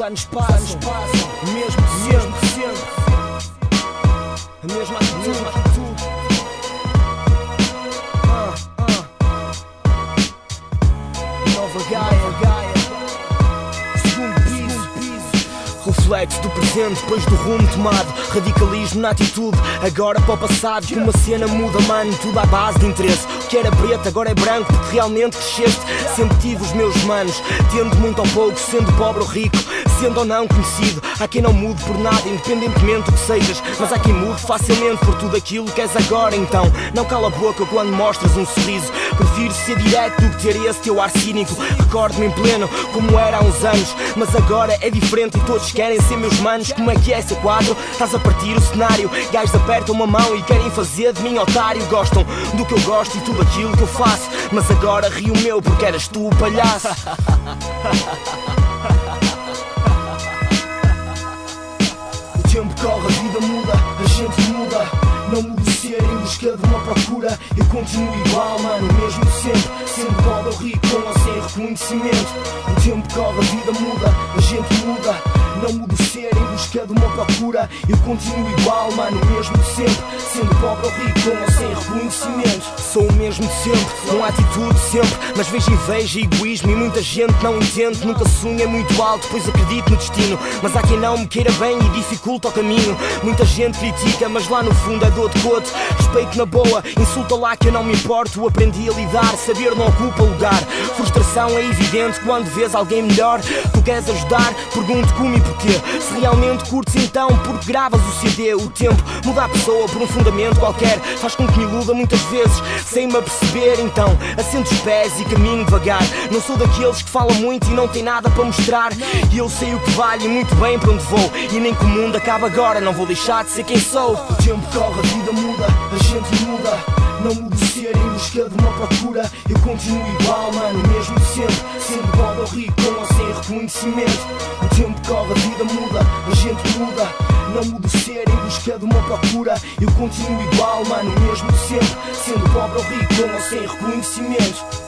anos passam, mesmo sempre, a mesma atitude. Nova Gaia, segundo piso, reflexo do presente depois do rumo tomado. Radicalismo na atitude, agora para o passado. Que uma cena muda, mano, tudo à base de interesse. O que era preto agora é branco, porque realmente cresceste. Sempre tive os meus manos, tendo muito ou pouco, sendo pobre ou rico, sendo ou não conhecido. Há quem não mude por nada, independentemente do que sejas, mas há quem mude facilmente por tudo aquilo que és agora. Então não cala a boca quando mostras um sorriso. Prefiro ser direto do que ter esse teu ar cínico. Recordo-me em pleno como era há uns anos, mas agora é diferente e todos querem ser meus manos. Como é que é esse quadro? Estás a partir o cenário, gajos apertam uma mão e querem fazer de mim otário. Gostam do que eu gosto e tudo aquilo que eu faço, mas agora rio meu porque eras tu o palhaço. O tempo corre, a vida muda, a gente muda. Não mudo ser em busca de uma procura. Eu continuo igual, mano, mesmo sempre, sendo pobre ou rico, com ou sem reconhecimento. O tempo corre, a vida muda, a gente muda. Não mudo ser em busca de uma procura. Eu continuo igual, mano, mesmo sempre, sendo pobre ou rico, com ou sem reconhecimento. Sou o mesmo de sempre, com atitude sempre, mas vejo inveja e egoísmo e muita gente não entende. Nunca sonhei muito alto, pois acredito no destino, mas há quem não me queira bem e dificulta o caminho. Muita gente critica, mas lá no fundo é dor de coto. Respeito na boa, insulta lá que eu não me importo. Aprendi a lidar, saber não ocupa lugar. Frustração é evidente quando vês alguém melhor. Tu queres ajudar, pergunto como e porquê. Se realmente curtes então, porque gravas o CD. O tempo muda a pessoa por um fundamento qualquer, faz com que me iluda muitas vezes sem me aperceber. Então assento os pés e caminho devagar. Não sou daqueles que falam muito e não tem nada para mostrar. E eu sei o que vale e muito bem para onde vou. E nem que o mundo acabe agora, não vou deixar de ser quem sou. O tempo corre, a vida muda, a gente muda. Não mudo ser em busca de uma procura. Eu continuo igual, mano, mesmo sempre, sendo pobre ou rico, com ou sem reconhecimento. O tempo corre, a vida muda, a gente muda. Não mudo ser em busca de uma procura. Eu continuo igual, mano, mesmo sempre, sendo pobre ou rico, com ou sem reconhecimento.